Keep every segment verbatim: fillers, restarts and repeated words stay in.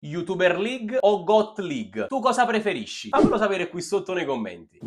YouTuber League o GOT League? Tu cosa preferisci? Fammelo sapere qui sotto nei commenti.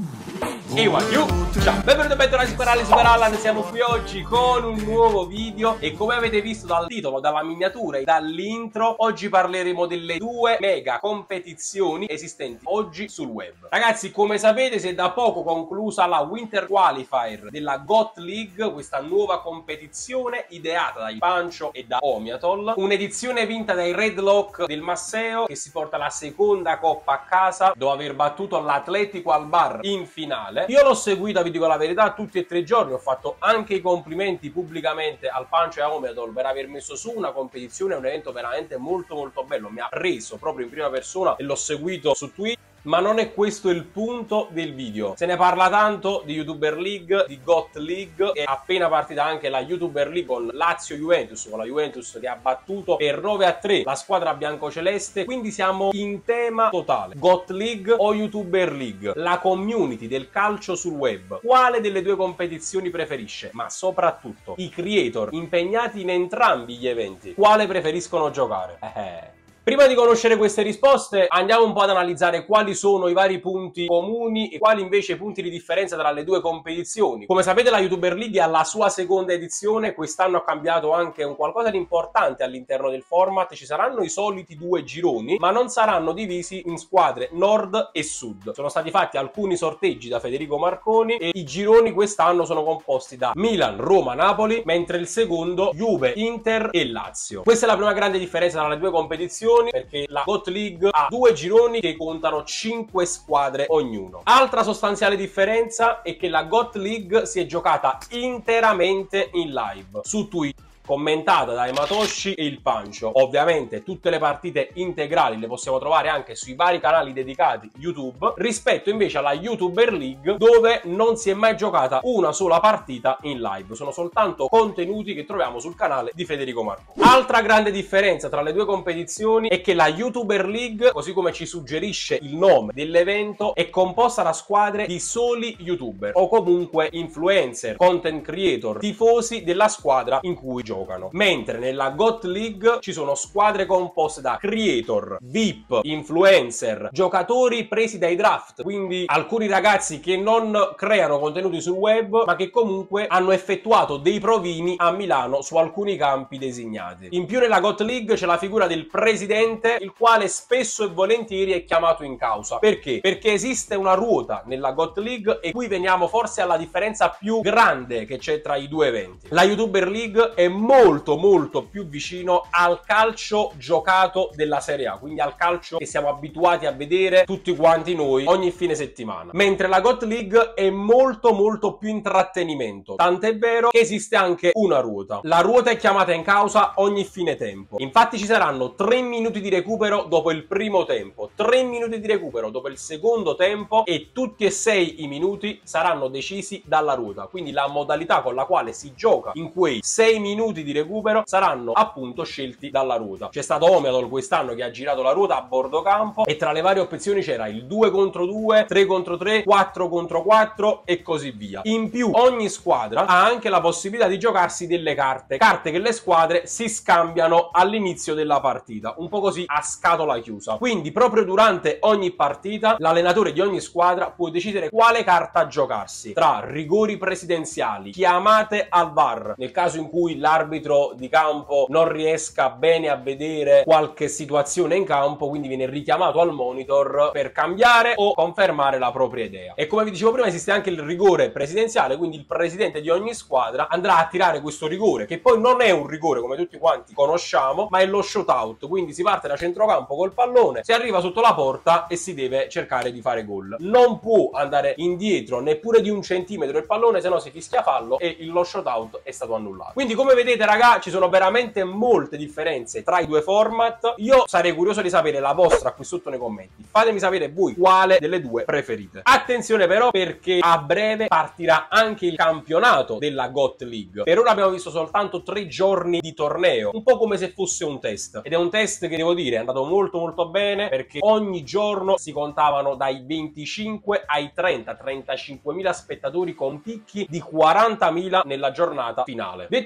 E what you? Ciao, benvenuti e bentornati su canale Super Allan. Siamo qui oggi con un nuovo video e come avete visto dal titolo, dalla miniatura e dall'intro, oggi parleremo delle due mega competizioni esistenti oggi sul web. Ragazzi, come sapete, si è da poco conclusa la Winter Qualifier della GOT League, questa nuova competizione ideata dai Pancho e da Omiatol, un'edizione vinta dai Red Lock del Masseo, che si porta la seconda coppa a casa dopo aver battuto l'Atletico Albar in finale. Io l'ho seguita, vi dico la verità, tutti e tre i giorni. Ho fatto anche i complimenti pubblicamente al Pancho e a Omiatol per aver messo su una competizione, un evento veramente molto molto bello. Mi ha preso proprio in prima persona e l'ho seguito su Twitch. Ma non è questo il punto del video. Se ne parla tanto di YouTuber League, di GOT League. È appena partita anche la YouTuber League con Lazio-Juventus, con la Juventus che ha battuto per nove a tre la squadra biancoceleste. Quindi siamo in tema totale. GOT League o YouTuber League? La community del calcio sul web, quale delle due competizioni preferisce? Ma soprattutto i creator impegnati in entrambi gli eventi, quale preferiscono giocare? Eh... Prima di conoscere queste risposte andiamo un po' ad analizzare quali sono i vari punti comuni e quali invece i punti di differenza tra le due competizioni. Come sapete, la YouTuber League è alla sua seconda edizione, quest'anno ha cambiato anche un qualcosa di importante all'interno del format. Ci saranno i soliti due gironi, ma non saranno divisi in squadre nord e sud. Sono stati fatti alcuni sorteggi da Federico Marconi e i gironi quest'anno sono composti da Milan, Roma, Napoli, mentre il secondo Juve, Inter e Lazio. Questa è la prima grande differenza tra le due competizioni, perché la GOT League ha due gironi che contano cinque squadre ognuno. Altra sostanziale differenza è che la GOT League si è giocata interamente in live su Twitch, commentata da Ematoshi e il Pancho. Ovviamente tutte le partite integrali le possiamo trovare anche sui vari canali dedicati YouTube, rispetto invece alla YouTuber League, dove non si è mai giocata una sola partita in live. Sono soltanto contenuti che troviamo sul canale di Federico Marconi. Altra grande differenza tra le due competizioni è che la YouTuber League, così come ci suggerisce il nome dell'evento, è composta da squadre di soli YouTuber o comunque influencer, content creator, tifosi della squadra in cui giocano. Mentre nella GOT League ci sono squadre composte da creator, V I P, influencer, giocatori presi dai draft, quindi alcuni ragazzi che non creano contenuti sul web ma che comunque hanno effettuato dei provini a Milano su alcuni campi designati. In più nella GOT League c'è la figura del presidente, il quale spesso e volentieri è chiamato in causa. Perché? Perché esiste una ruota nella GOT League e qui veniamo forse alla differenza più grande che c'è tra i due eventi. La YouTuber League è molto molto più vicino al calcio giocato della Serie A, quindi al calcio che siamo abituati a vedere tutti quanti noi ogni fine settimana, mentre la GOT League è molto molto più intrattenimento, tant'è vero che esiste anche una ruota. La ruota è chiamata in causa ogni fine tempo, infatti ci saranno tre minuti di recupero dopo il primo tempo, tre minuti di recupero dopo il secondo tempo e tutti e sei i minuti saranno decisi dalla ruota, quindi la modalità con la quale si gioca in quei sei minuti di recupero saranno appunto scelti dalla ruota. C'è stato Omiatol quest'anno che ha girato la ruota a bordo campo e tra le varie opzioni c'era il due contro due, tre contro tre, quattro contro quattro e così via. In più ogni squadra ha anche la possibilità di giocarsi delle carte, carte che le squadre si scambiano all'inizio della partita, un po' così a scatola chiusa. Quindi proprio durante ogni partita l'allenatore di ogni squadra può decidere quale carta giocarsi tra rigori presidenziali, chiamate al V A R nel caso in cui l'arbitro arbitro di campo non riesca bene a vedere qualche situazione in campo, quindi viene richiamato al monitor per cambiare o confermare la propria idea. E come vi dicevo prima esiste anche il rigore presidenziale, quindi il presidente di ogni squadra andrà a tirare questo rigore, che poi non è un rigore come tutti quanti conosciamo, ma è lo shootout, quindi si parte da centrocampo col pallone, si arriva sotto la porta e si deve cercare di fare gol. Non può andare indietro neppure di un centimetro il pallone, se no si fischia fallo e lo shootout è stato annullato. Quindi come vedete raga, ci sono veramente molte differenze tra i due format. Io sarei curioso di sapere la vostra qui sotto nei commenti. Fatemi sapere voi quale delle due preferite. Attenzione però, perché a breve partirà anche il campionato della GOT League. Per ora abbiamo visto soltanto tre giorni di torneo, un po' come se fosse un test, ed è un test che devo dire è andato molto molto bene, perché ogni giorno si contavano dai venticinque ai trenta trentacinquemila spettatori con picchi di quarantamila nella giornata finale. Detto questo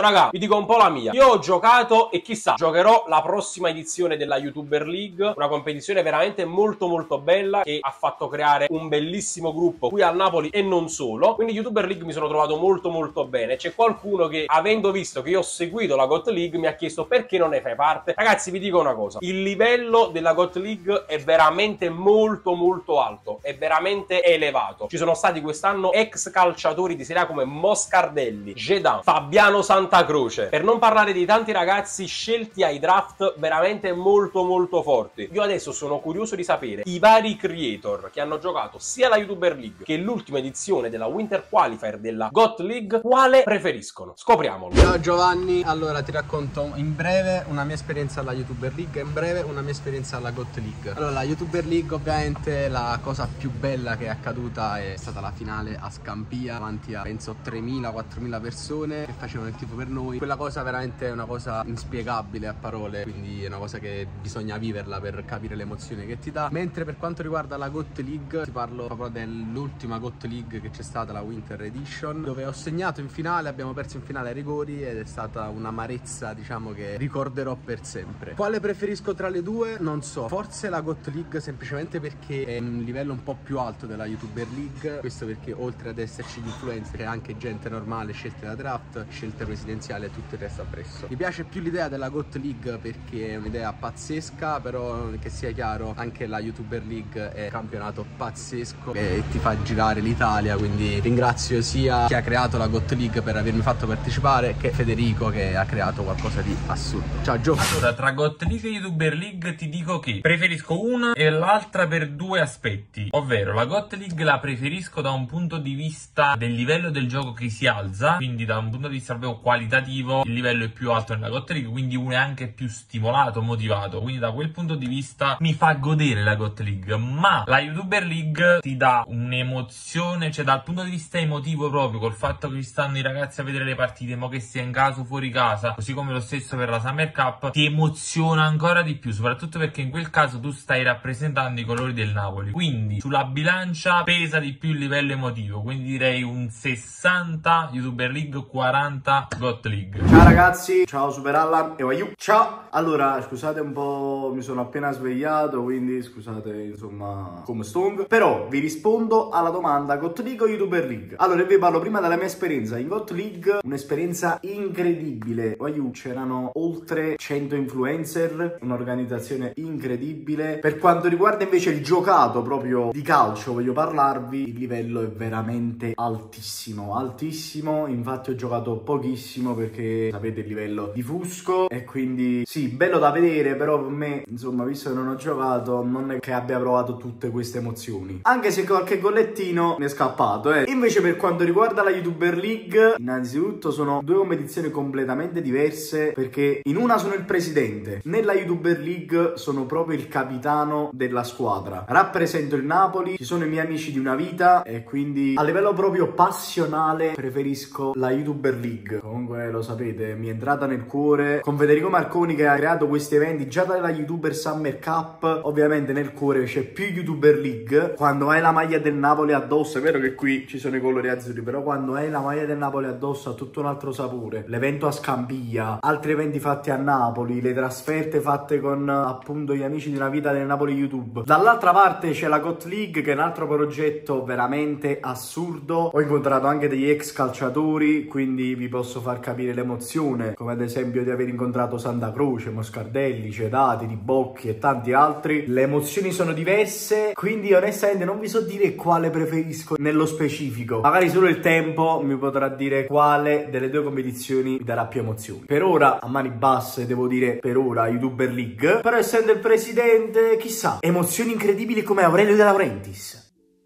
Raga, vi dico un po' la mia. Io ho giocato e chissà, giocherò la prossima edizione della YouTuber League, una competizione veramente molto molto bella che ha fatto creare un bellissimo gruppo qui al Napoli e non solo. Quindi YouTuber League mi sono trovato molto molto bene. C'è qualcuno che, avendo visto che io ho seguito la GOT League, mi ha chiesto perché non ne fai parte. Ragazzi, vi dico una cosa, il livello della GOT League è veramente molto molto alto, è veramente elevato. Ci sono stati quest'anno ex calciatori di Serie A come Moscardelli, Gedan, Fabiano Santacroce, per non parlare di tanti ragazzi scelti ai draft veramente molto molto forti. Io adesso sono curioso di sapere i vari creator che hanno giocato sia la YouTuber League che l'ultima edizione della Winter Qualifier della GOT League, quale preferiscono. Scopriamolo. Ciao Giovanni, allora ti racconto in breve una mia esperienza alla YouTuber League e in breve una mia esperienza alla GOT League. Allora, la YouTuber League ovviamente la cosa più bella che è accaduta è stata la finale a Scampia davanti a penso tremila quattromila persone che facevano il tifo per noi. Quella cosa veramente è una cosa inspiegabile a parole, quindi è una cosa che bisogna viverla per capire l'emozione che ti dà. Mentre per quanto riguarda la GOT League, ti parlo proprio dell'ultima GOT League che c'è stata, la Winter Edition, dove ho segnato in finale, abbiamo perso in finale ai rigori ed è stata un'amarezza, diciamo, che ricorderò per sempre. Quale preferisco tra le due? Non so, forse la GOT League semplicemente perché è un livello un po' più alto della YouTuber League. Questo perché oltre ad esserci gli influencer c'è anche gente normale, scelte da draft, scelte presidenziali e tutto il resto appresso. Mi piace più l'idea della GOT League perché è un'idea pazzesca, però che sia chiaro, anche la YouTuber League è un campionato pazzesco e ti fa girare l'Italia, quindi ringrazio sia chi ha creato la GOT League per avermi fatto partecipare che Federico che ha creato qualcosa di assurdo. Ciao Gio. Allora, tra GOT League e YouTuber League ti dico che preferisco una e l'altra per due aspetti, ovvero la GOT League la preferisco da un punto di vista del livello del gioco che si alza, quindi da un punto di vista proprio qualitativo il livello è più alto nella GOT League, quindi uno è anche più stimolato, motivato, quindi da quel punto di vista mi fa godere la GOT League. Ma la YouTuber League ti dà un'emozione, cioè dal punto di vista emotivo proprio, col fatto che ci stanno i ragazzi a vedere le partite, mo che sia in casa o fuori casa, così come lo stesso per la Summer Cup, ti emoziona ancora di più, soprattutto perché in quel caso tu stai rappresentando i colori del Napoli, quindi sulla bilancia pesa di più il livello emotivo, quindi direi un sessanta YouTuber League, quaranta GOT League. Ciao ragazzi, ciao Super Allan e Waiu. Ciao. Allora, scusate un po', mi sono appena svegliato, quindi scusate insomma come stongo, però vi rispondo alla domanda GOT League o YouTuber League. Allora, vi parlo prima della mia esperienza in GOT League, un'esperienza incredibile. Waiu, c'erano oltre cento influencer, un'organizzazione incredibile. Per quanto riguarda invece il giocato proprio di calcio, voglio parlarvi, il livello è veramente altissimo, altissimo. Infatti ho giocato pochissimo perché sapete il livello di Fusco e quindi sì, bello da vedere, però per me insomma, visto che non ho giocato, non è che abbia provato tutte queste emozioni, anche se qualche gollettino mi è scappato, eh. Invece per quanto riguarda la YouTuber League, innanzitutto sono due competizioni completamente diverse, perché in una sono il presidente, nella YouTuber League sono proprio il capitano della squadra, rappresento il Napoli, ci sono i miei amici di una vita e quindi a livello proprio passionale preferisco la YouTuber League. Comunque lo sapete, mi è entrata nel cuore con Federico Marconi che ha creato questi eventi già dalla YouTuber Summer Cup. Ovviamente nel cuore c'è più YouTuber League. Quando hai la maglia del Napoli addosso, è vero che qui ci sono i colori azzurri, però quando hai la maglia del Napoli addosso ha tutto un altro sapore. L'evento a Scampia, altri eventi fatti a Napoli, le trasferte fatte con appunto gli amici di una vita del Napoli YouTube. Dall'altra parte c'è la GOT League, che è un altro progetto veramente assurdo. Ho incontrato anche degli ex calciatori, quindi vi posso far capire l'emozione, come ad esempio di aver incontrato Santacroce, Moscardelli, Cedati, Ribocchi e tanti altri. Le emozioni sono diverse, quindi onestamente non vi so dire quale preferisco nello specifico. Magari solo il tempo mi potrà dire quale delle due competizioni mi darà più emozioni. Per ora, a mani basse, devo dire per ora YouTuber League, però essendo il presidente, chissà, emozioni incredibili come Aurelio De Laurentiis.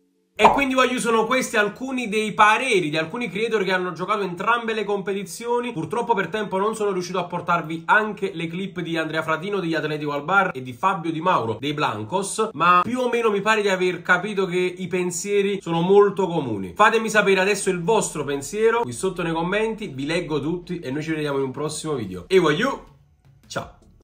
E quindi voglio, sono questi alcuni dei pareri di alcuni creator che hanno giocato entrambe le competizioni. Purtroppo per tempo non sono riuscito a portarvi anche le clip di Andrea Fratino degli Atletico al Bar e di Fabio Di Mauro dei Blancos, ma più o meno mi pare di aver capito che i pensieri sono molto comuni. Fatemi sapere adesso il vostro pensiero qui sotto nei commenti, vi leggo tutti e noi ci vediamo in un prossimo video. E voglio, ciao!